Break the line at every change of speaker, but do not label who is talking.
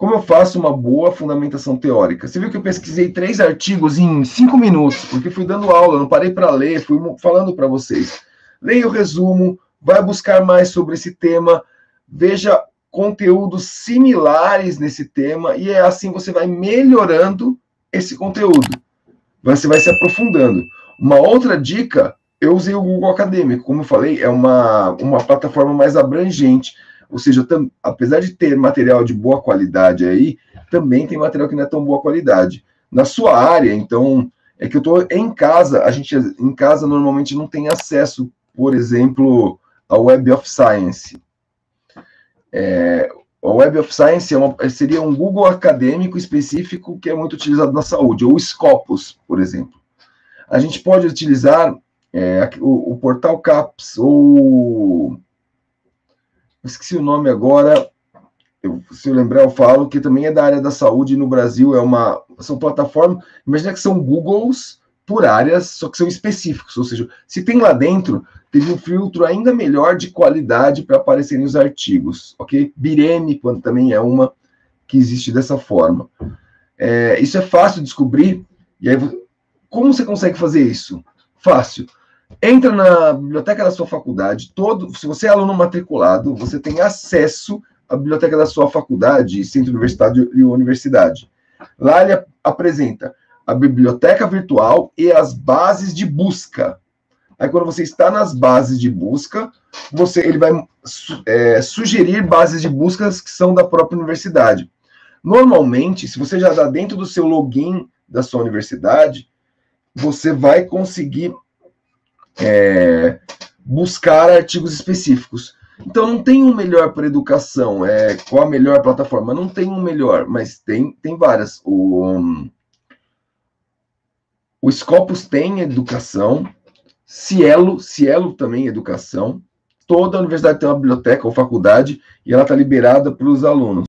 Como eu faço uma boa fundamentação teórica? Você viu que eu pesquisei 3 artigos em 5 minutos, porque fui dando aula, não parei para ler, fui falando para vocês. Leia o resumo, vai buscar mais sobre esse tema, veja conteúdos similares nesse tema, e é assim você vai melhorando esse conteúdo. Você vai se aprofundando. Uma outra dica, eu usei o Google Acadêmico, como eu falei, é uma plataforma mais abrangente. Ou seja, apesar de ter material de boa qualidade aí, também tem material que não é tão boa qualidade. Na sua área, então, é que eu estou em casa, a gente em casa normalmente não tem acesso, por exemplo, ao Web of Science. O Web of Science seria um Google acadêmico específico que é muito utilizado na saúde, ou Scopus, por exemplo. A gente pode utilizar o portal CAPS, ou... esqueci o nome agora, se eu lembrar eu falo, que também é da área da saúde no Brasil, são plataformas, imagina que são Googles por áreas, só que são específicos, ou seja, se tem lá dentro, teve um filtro ainda melhor de qualidade para aparecerem os artigos, ok? Bireme, quando também é uma que existe dessa forma. Isso é fácil de descobrir, e aí, como você consegue fazer isso? Fácil. Entra na biblioteca da sua faculdade, se você é aluno matriculado, você tem acesso à biblioteca da sua faculdade, centro universitário e universidade. Lá ele apresenta a biblioteca virtual e as bases de busca. Aí quando você está nas bases de busca, ele vai sugerir bases de buscas que são da própria universidade. Normalmente, se você já está dentro do seu login da sua universidade, você vai conseguir buscar artigos específicos. Então, não tem um melhor para educação. Qual a melhor plataforma? Não tem um melhor, mas tem várias. O Scopus tem educação, Cielo também é educação. Toda a universidade tem uma biblioteca ou faculdade e ela está liberada para os alunos.